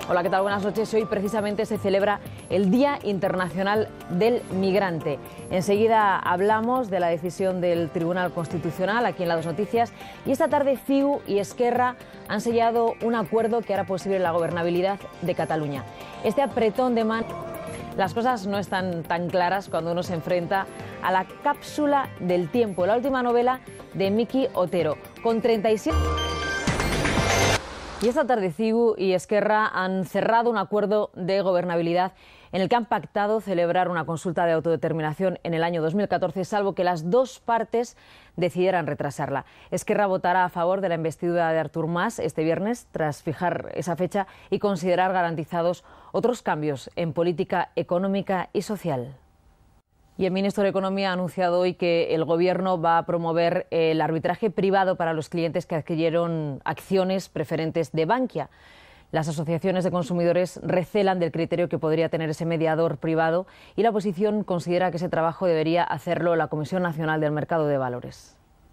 Hola, ¿qué tal? Buenas noches. Hoy precisamente se celebra el Día Internacional del Migrante. Enseguida hablamos de la decisión del Tribunal Constitucional aquí en La Dos Noticias. Y esta tarde CiU y Esquerra han sellado un acuerdo que hará posible la gobernabilidad de Cataluña. Este apretón de mano... Las cosas no están tan claras cuando uno se enfrenta a La cápsula del tiempo, la última novela de Miki Otero, con 37... Y esta tarde CiU y Esquerra han cerrado un acuerdo de gobernabilidad en el que han pactado celebrar una consulta de autodeterminación en el año 2014, salvo que las dos partes decidieran retrasarla. Esquerra votará a favor de la investidura de Artur Mas este viernes, tras fijar esa fecha y considerar garantizados otros cambios en política económica y social. Y el ministro de Economía ha anunciado hoy que el Gobierno va a promover el arbitraje privado para los clientes que adquirieron acciones preferentes de Bankia. Las asociaciones de consumidores recelan del criterio que podría tener ese mediador privado y la oposición considera que ese trabajo debería hacerlo la Comisión Nacional del Mercado de Valores.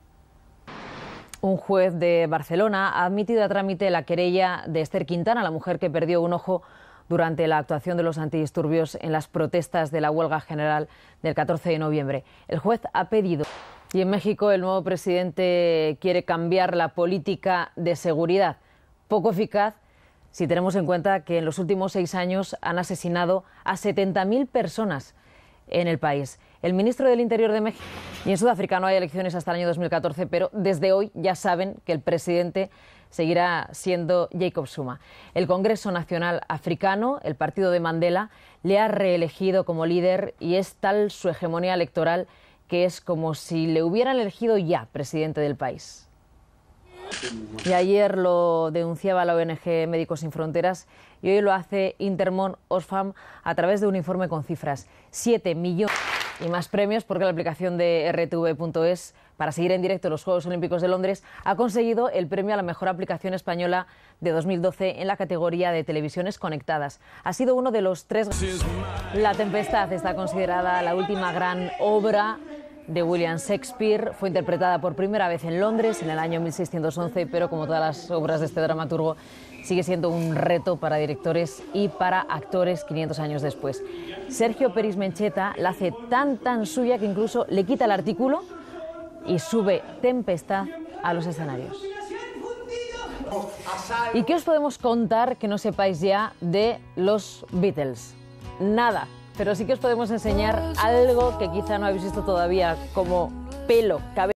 Un juez de Barcelona ha admitido a trámite la querella de Esther Quintana, la mujer que perdió un ojo durante la actuación de los antidisturbios en las protestas de la huelga general del 14 de noviembre. El juez ha pedido. Y en México el nuevo presidente quiere cambiar la política de seguridad, poco eficaz si tenemos en cuenta que en los últimos 6 años han asesinado a 70.000 personas en el país. El ministro del Interior de México... Y en Sudáfrica no hay elecciones hasta el año 2014, pero desde hoy ya saben que el presidente seguirá siendo Jacob Zuma. El Congreso Nacional Africano, el partido de Mandela, le ha reelegido como líder y es tal su hegemonía electoral que es como si le hubieran elegido ya presidente del país. Y ayer lo denunciaba la ONG Médicos Sin Fronteras y hoy lo hace Intermón Oxfam a través de un informe con cifras. 7 millones y más premios porque la aplicación de rtv.es para seguir en directo los Juegos Olímpicos de Londres ha conseguido el premio a la mejor aplicación española de 2012 en la categoría de televisiones conectadas. Ha sido uno de los 3... La Tempestad está considerada la última gran obra de William Shakespeare. Fue interpretada por primera vez en Londres en el año 1611, pero como todas las obras de este dramaturgo, sigue siendo un reto para directores y para actores 500 años después. Sergio Peris Mencheta la hace tan suya que incluso le quita el artículo y sube Tempestad a los escenarios. ¿Y qué os podemos contar que no sepáis ya de los Beatles? Nada. Pero sí que os podemos enseñar algo que quizá no habéis visto todavía, como pelo, cabello.